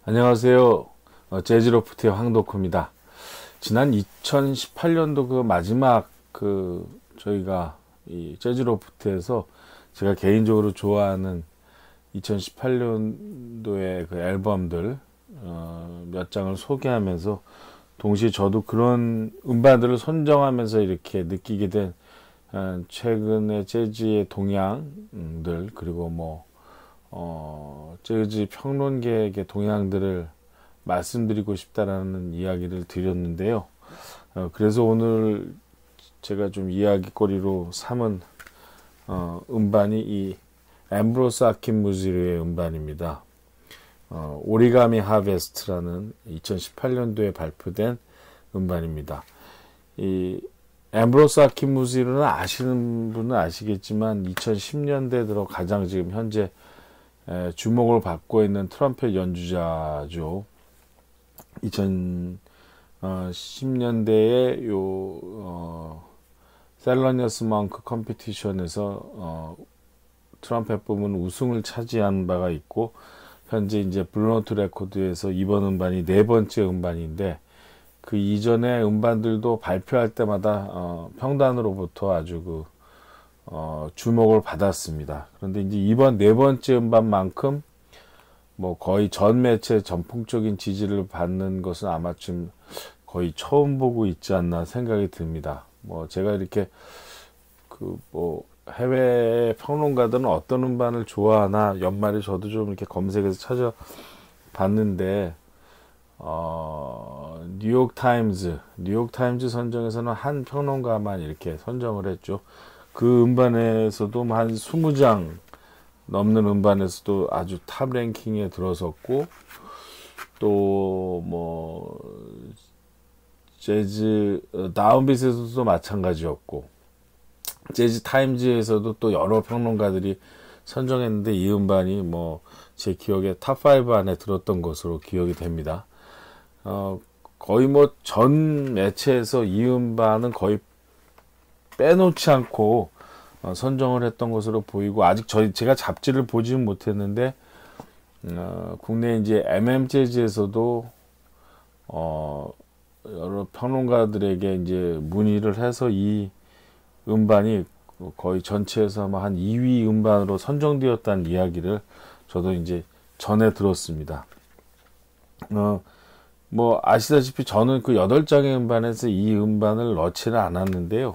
안녕하세요. 재즈로프트의 황덕후입니다. 지난 2018년도 그 마지막 저희가 이 재즈로프트에서 제가 개인적으로 좋아하는 2018년도의 그 앨범들 몇 장을 소개하면서 동시에 저도 그런 음반들을 선정하면서 이렇게 느끼게 된 최근의 재즈의 동향들, 그리고 재즈 평론계의 동향들을 말씀드리고 싶다라는 이야기를 드렸는데요. 그래서 오늘 제가 좀 이야기거리로 삼은 음반이 이 앰브로스 아킨 무지르의 음반입니다. 오리가미 하베스트라는 2018년도에 발표된 음반입니다. 이 앰브로스 아킨 무지르는 아시는 분은 아시겠지만 2010년대 들어 가장 지금 현재 주목을 받고 있는 트럼펫 연주자죠. 2010년대에 셀러니어스 멍크 컴피티션에서 트럼펫 부문 우승을 차지한 바가 있고, 현재 이제 블루노트 레코드에서 이번 음반이 네 번째 음반인데, 그 이전의 음반들도 발표할 때마다 평단으로부터 아주 주목을 받았습니다. 그런데 이제 이번 네 번째 음반만큼 거의 전 매체 전폭적인 지지를 받는 것은 아마 좀 거의 처음 보고 있지 않나 생각이 듭니다. 제가 이렇게 해외 평론가들은 어떤 음반을 좋아하나 연말에 저도 좀 이렇게 검색해서 찾아봤는데, 뉴욕 타임즈 선정에서는 한 평론가만 이렇게 선정을 했죠. 그 음반에서도 한 20장 넘는 음반에서도 아주 탑 랭킹에 들어섰고, 또 재즈 다운빗에서도 마찬가지였고, 재즈 타임즈에서도 또 여러 평론가들이 선정했는데 이 음반이 제 기억에 탑5 안에 들었던 것으로 기억이 됩니다. 거의 전 매체에서 이 음반은 거의 빼놓지 않고 선정을 했던 것으로 보이고, 아직 제가 잡지를 보지는 못했는데 국내 이제 재즈에서도 여러 평론가들에게 이제 문의를 해서 이 음반이 거의 전체에서 아마 한 2위 음반으로 선정되었다는 이야기를 저도 이제 전에 들었습니다. 아시다시피 저는 그 8장의 음반에서 이 음반을 넣지는 않았는데요.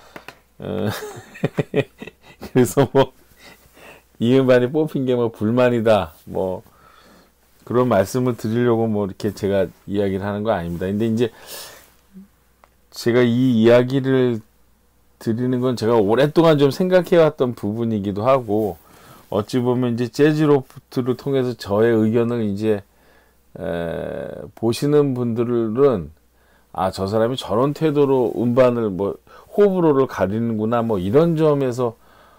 그래서 이 음반이 뽑힌 게 불만이다, 그런 말씀을 드리려고 이렇게 제가 이야기를 하는 거 아닙니다. 근데 이제 제가 이 이야기를 드리는 건 제가 오랫동안 좀 생각해왔던 부분이기도 하고, 어찌 보면 이제 재즈로프트를 통해서 저의 의견을 이제 보시는 분들은 저 사람이 저런 태도로 음반을 호불호를 가리는구나, 이런 점에서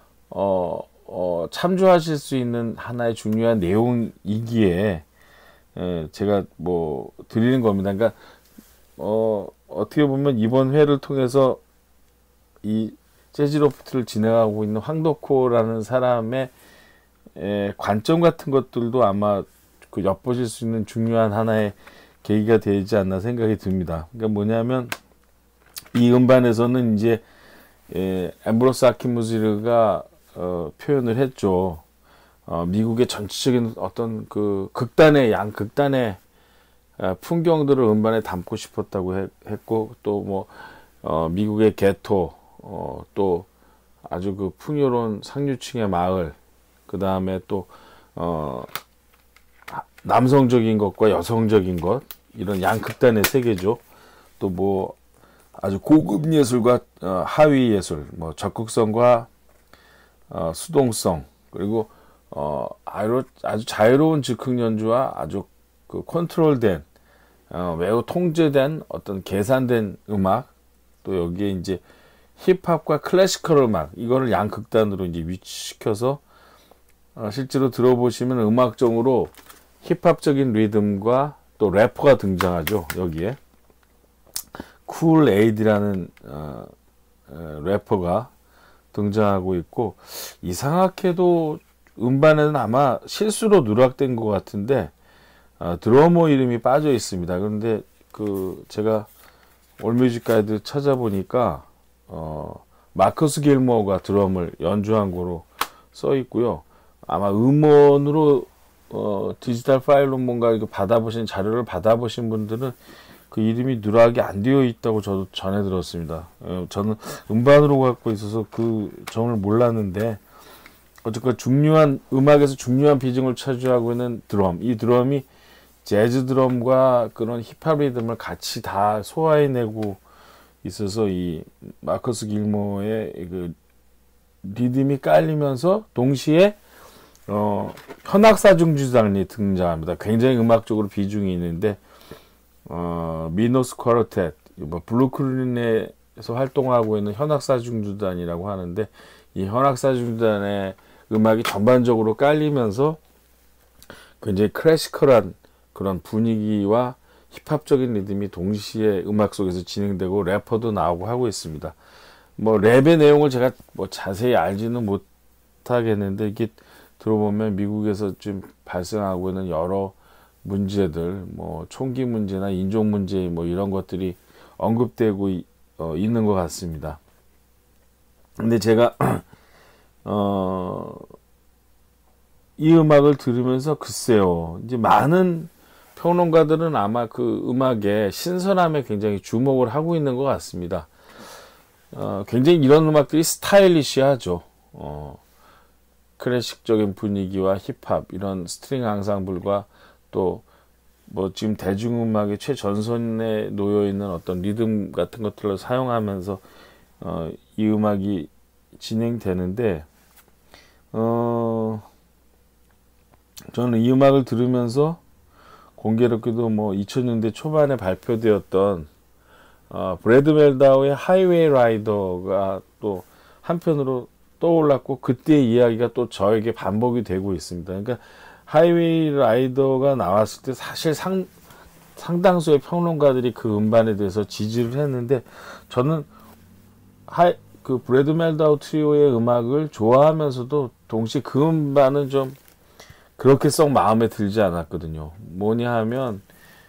참조하실 수 있는 하나의 중요한 내용이기에 제가 드리는 겁니다. 그러니까 어떻게 보면 이번 회를 통해서 이 재즈로프트를 진행하고 있는 황덕호라는 사람의 관점 같은 것들도 아마 엿보실 수 있는 중요한 하나의 계기가 되지 않나 생각이 듭니다. 그러니까 뭐냐면, 이 음반에서는 이제 앰브로스 아킨 무지르가 표현을 했죠. 미국의 전체적인 어떤 양극단의 풍경들을 음반에 담고 싶었다고 했고, 또 미국의 게토, 또 아주 풍요로운 상류층의 마을, 그 다음에 또 남성적인 것과 여성적인 것, 이런 양극단의 세계죠. 또 아주 고급 예술과 하위 예술, 적극성과 수동성, 그리고 아주 자유로운 즉흥 연주와 아주 컨트롤된, 매우 통제된 어떤 계산된 음악, 또 여기에 이제 힙합과 클래시컬 음악, 이거를 양극단으로 이제 위치시켜서 실제로 들어보시면 음악적으로 힙합적인 리듬과 또 래퍼가 등장하죠. 여기에 쿨 에이드라는 래퍼가 등장하고 있고, 이상하게도 음반에는 아마 실수로 누락된 것 같은데 드러머 이름이 빠져 있습니다. 그런데 제가 올뮤직 가이드 찾아보니까 마커스 길모어가 드럼을 연주한 거로 써 있고요. 아마 음원으로 디지털 파일로 뭔가 이거 자료를 받아보신 분들은 그 이름이 누락이 안 되어 있다고 저도 전해 들었습니다. 저는 음반으로 갖고 있어서 그 점을 몰랐는데, 어쨌건 음악에서 중요한 비중을 차지하고 있는 드럼, 이 드럼이 재즈 드럼과 그런 힙합 리듬을 같이 다 소화해내고 있어서 이 마커스 길모어의 그 리듬이 깔리면서 동시에 현악사중주단이 등장합니다. 굉장히 음악적으로 비중이 있는데 미노스 쿼르텟, 브루클린에서 활동하고 있는 현악사중주단이라고 하는데, 이 현악사중주단의 음악이 전반적으로 깔리면서 굉장히 클래시컬한 그런 분위기와 힙합적인 리듬이 동시에 음악 속에서 진행되고 래퍼도 나오고 하고 있습니다. 랩의 내용을 제가 자세히 알지는 못하겠는데, 이게 들어보면 미국에서 좀 발생하고 있는 여러 문제들, 총기 문제나 인종 문제 이런 것들이 언급되고 있는 것 같습니다. 근데 제가 이 음악을 들으면서 글쎄요, 이제 많은 평론가들은 아마 그 음악의 신선함에 굉장히 주목을 하고 있는 것 같습니다. 굉장히 이런 음악들이 스타일리시하죠. 클래식적인 분위기와 힙합, 이런 스트링 앙상블과 또 지금 대중음악의 최전선에 놓여 있는 어떤 리듬 같은 것들을 사용하면서 이 음악이 진행되는데, 저는 이 음악을 들으면서 공교롭게도 2000년대 초반에 발표되었던 브래드 멜다우의 하이웨이 라이더가 또 한편으로 떠올랐고, 그때의 이야기가 또 저에게 반복이 되고 있습니다. 그러니까 하이웨이 라이더가 나왔을 때 사실 상당수의 평론가들이 그 음반에 대해서 지지를 했는데, 저는 그 브래드 멜다우 트리오의 음악을 좋아하면서도 동시에 그 음반은 좀 그렇게 썩 마음에 들지 않았거든요. 뭐냐 하면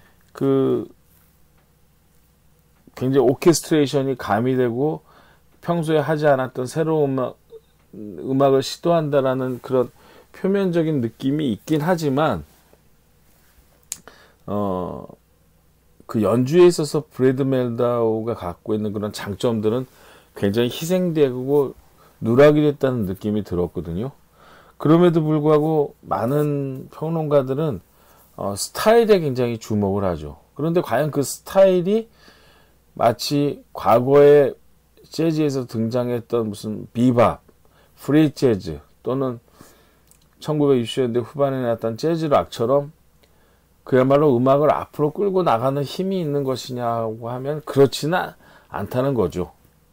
굉장히 오케스트레이션이 가미되고 평소에 하지 않았던 새로운 음악을 시도한다라는 그런 표면적인 느낌이 있긴 하지만, 그 연주에 있어서 브래드 멜다우가 갖고 있는 그런 장점들은 굉장히 희생되고 누락이 됐다는 느낌이 들었거든요. 그럼에도 불구하고 많은 평론가들은 스타일에 굉장히 주목을 하죠. 그런데 과연 그 스타일이 마치 과거에 재즈에서 등장했던 무슨 비밥, 프리 재즈 또는 1960년대 후반에 나왔던 재즈 락처럼 그야말로 음악을 앞으로 끌고 나가는 힘이 있는 것이냐고 하면 그렇지는 않다는 거죠.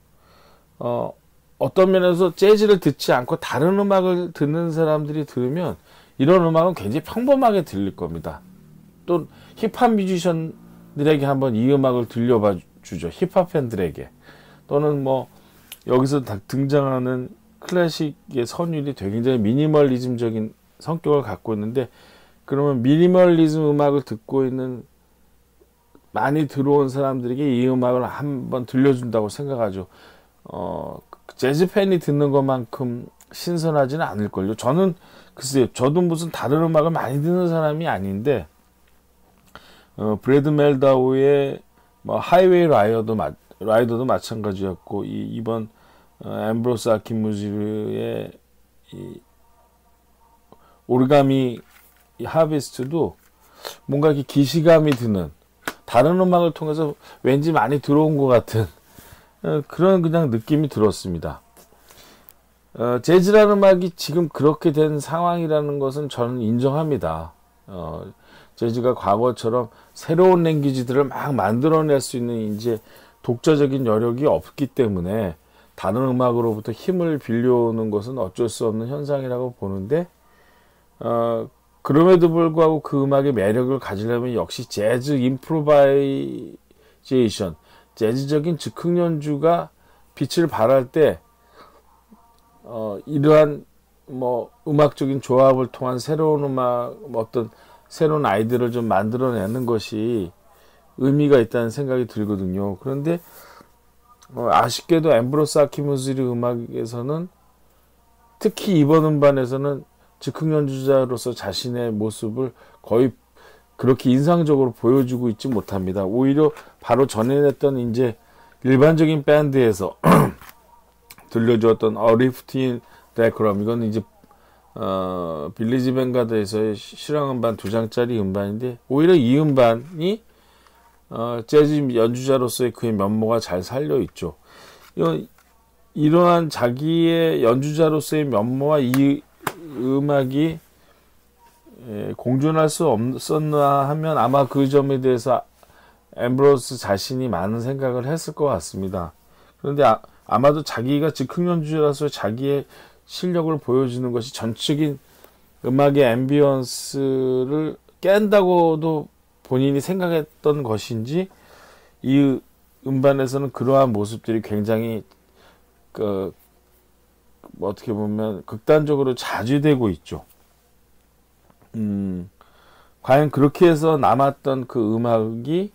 어떤 면에서 재즈를 듣지 않고 다른 음악을 듣는 사람들이 들으면 이런 음악은 굉장히 평범하게 들릴 겁니다. 또 힙합 뮤지션들에게 한번 이 음악을 들려봐 주죠. 힙합 팬들에게. 또는 여기서 등장하는 클래식의 선율이 되게 굉장히 미니멀리즘적인 성격을 갖고 있는데, 그러면 미니멀리즘 음악을 듣고 있는 많이 들어온 사람들에게 이 음악을 한번 들려준다고 생각하죠. 재즈 팬이 듣는 것만큼 신선하지는 않을걸요. 글쎄요, 저도 무슨 다른 음악을 많이 듣는 사람이 아닌데, 브래드 멜다우의 하이웨이 라이더도 마찬가지였고, 이번 앰브로스 아키무즈의 오르가미 하베스트도 뭔가 이렇게 기시감이 드는, 다른 음악을 통해서 왠지 많이 들어온 것 같은 그런 그냥 느낌이 들었습니다. 재즈라는 음악이 지금 그렇게 된 상황이라는 것은 저는 인정합니다. 재즈가 과거처럼 새로운 랭귀지들을 막 만들어낼 수 있는 이제 독자적인 여력이 없기 때문에 다른 음악으로부터 힘을 빌려오는 것은 어쩔 수 없는 현상이라고 보는데, 그럼에도 불구하고 그 음악의 매력을 가지려면 역시 재즈 임프로바이제이션, 재즈적인 즉흥 연주가 빛을 발할 때 이러한 음악적인 조합을 통한 새로운 음악, 어떤 새로운 아이디어를 좀 만들어내는 것이 의미가 있다는 생각이 들거든요. 그런데 아쉽게도 앰브로스 아키모즈리 음악에서는 특히 이번 음반에서는 즉흥 연주자로서 자신의 모습을 거의 그렇게 인상적으로 보여주고 있지 못합니다. 오히려 바로 전에 냈던 이제 일반적인 밴드에서 들려주었던 어리프틴 데크럼, 이건 이제 빌리지 뱅가드에서의 실황 음반 2장짜리 음반인데, 오히려 이 음반이 재즈 연주자로서의 그의 면모가 잘 살려 있죠. 이러한 자기의 연주자로서의 면모와 이 음악이 공존할 수 없었나 하면 아마 그 점에 대해서 앰브로스 자신이 많은 생각을 했을 것 같습니다. 그런데 아마도 자기가 즉흥 연주자로서 자기의 실력을 보여주는 것이 전적인 음악의 앰비언스를 깬다고도 본인이 생각했던 것인지, 이 음반에서는 그러한 모습들이 굉장히 어떻게 보면 극단적으로 자주되고 있죠. 과연 그렇게 해서 남았던 그 음악이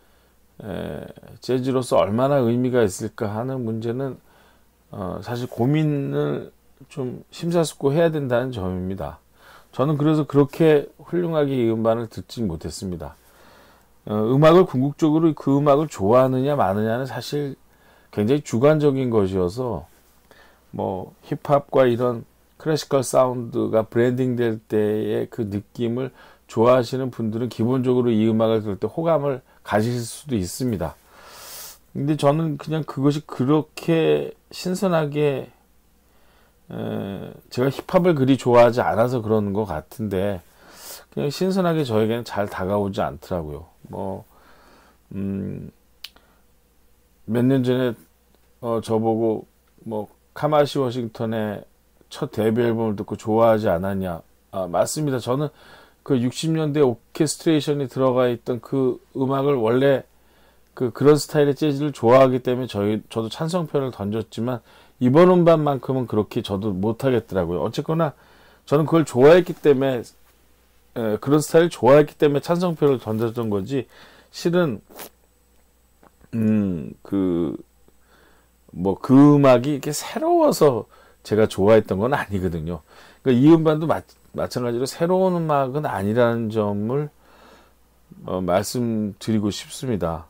재즈로서 얼마나 의미가 있을까 하는 문제는 사실 고민을 좀 심사숙고 해야 된다는 점입니다. 저는 그래서 그렇게 훌륭하게 이 음반을 듣지 못했습니다. 음악을 궁극적으로 그 음악을 좋아하느냐 마느냐는 사실 굉장히 주관적인 것이어서, 뭐 힙합과 이런 클래시컬 사운드가 브랜딩 될 때의 그 느낌을 좋아하시는 분들은 기본적으로 이 음악을 들을 때 호감을 가질 수도 있습니다. 근데 저는 그냥 그것이 그렇게 신선하게, 제가 힙합을 그리 좋아하지 않아서 그러는 것 같은데, 그냥 신선하게 저에게는 잘 다가오지 않더라고요. 몇 년 전에 저보고 카마시 워싱턴의 첫 데뷔 앨범을 듣고 좋아하지 않았냐. 맞습니다. 저는 그 60년대 오케스트레이션이 들어가 있던 그 음악을 원래 그런 스타일의 재즈를 좋아하기 때문에 저도 찬성표를 던졌지만, 이번 음반만큼은 그렇게 저도 못하겠더라고요. 어쨌거나 저는 그걸 좋아했기 때문에, 그런 스타일을 좋아했기 때문에 찬성표를 던졌던 거지, 실은 그 음악이 이렇게 새로워서 제가 좋아했던 건 아니거든요. 그러니까 이 음반도 마찬가지로 새로운 음악은 아니라는 점을 말씀드리고 싶습니다.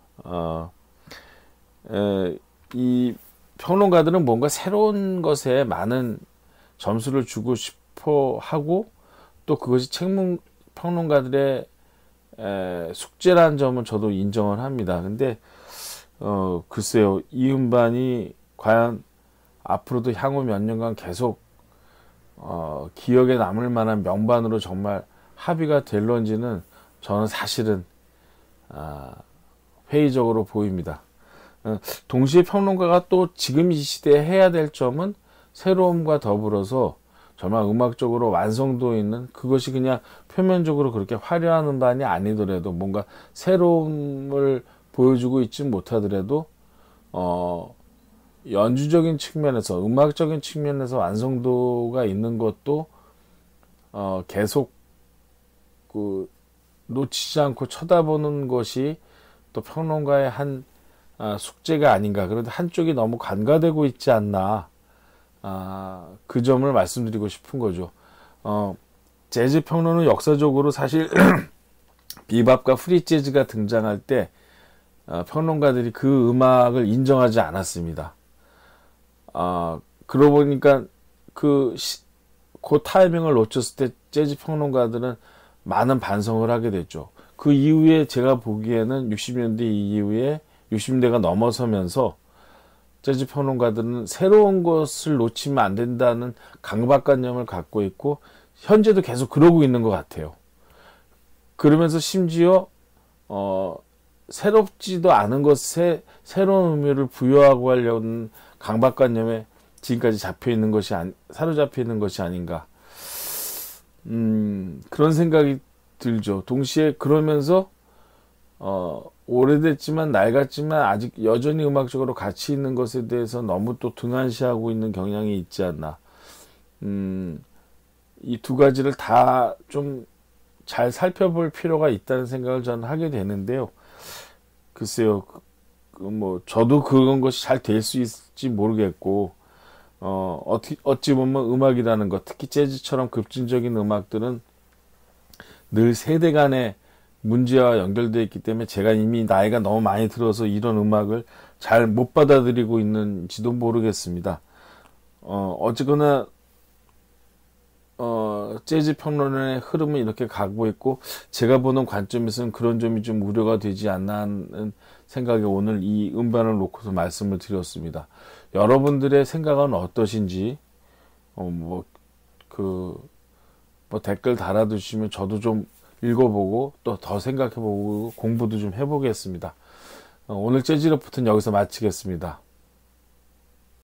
이 평론가들은 뭔가 새로운 것에 많은 점수를 주고 싶어 하고, 또 그것이 평론가들의 숙제라는 점은 저도 인정을 합니다. 근데 글쎄요, 이 음반이 과연 앞으로도 향후 몇 년간 계속 기억에 남을 만한 명반으로 정말 합의가 될런지는 저는 사실은 회의적으로 보입니다. 동시에 평론가가 또 지금 이 시대에 해야 될 점은 새로움과 더불어서 정말 음악적으로 완성도 있는, 그것이 그냥 표면적으로 그렇게 화려한 음반이 아니더라도 뭔가 새로움을 보여주고 있지 못하더라도 연주적인 측면에서, 음악적인 측면에서 완성도가 있는 것도 계속 놓치지 않고 쳐다보는 것이 또 평론가의 한 숙제가 아닌가. 그런데 한쪽이 너무 간과되고 있지 않나, 그 점을 말씀드리고 싶은 거죠. 재즈 평론은 역사적으로 사실 비밥과 프리 재즈가 등장할 때 평론가들이 그 음악을 인정하지 않았습니다. 그러고 보니까 그 타이밍을 놓쳤을 때 재즈 평론가들은 많은 반성을 하게 됐죠. 그 이후에 제가 보기에는 60년대 이후에 60년대가 넘어서면서 재즈 평론가들은 새로운 것을 놓치면 안 된다는 강박관념을 갖고 있고, 현재도 계속 그러고 있는 것 같아요. 그러면서 심지어 새롭지도 않은 것에 새로운 의미를 부여하고 하려는 강박관념에 지금까지 사로잡혀 있는 것이 아닌가, 그런 생각이 들죠. 동시에 그러면서 오래됐지만 낡았지만 아직 여전히 음악적으로 가치 있는 것에 대해서 너무 또 등한시하고 있는 경향이 있지 않나. 이 두 가지를 다 좀 잘 살펴볼 필요가 있다는 생각을 저는 하게 되는데요. 글쎄요, 뭐 저도 그런 것이 잘 될 수 있을지 모르겠고, 어찌 보면 음악이라는 것, 특히 재즈처럼 급진적인 음악들은 늘 세대 간의 문제와 연결되어 있기 때문에 제가 이미 나이가 너무 많이 들어서 이런 음악을 잘 못 받아들이고 있는지도 모르겠습니다. 어쨌거나 재즈 평론의 흐름은 이렇게 가고 있고, 제가 보는 관점에서는 그런 점이 좀 우려가 되지 않나 하는 생각에 오늘 이 음반을 놓고서 말씀을 드렸습니다. 여러분들의 생각은 어떠신지, 뭐 댓글 달아주시면 저도 좀 읽어보고 또 더 생각해보고 공부도 좀 해보겠습니다. 오늘 재즈로부터는 여기서 마치겠습니다.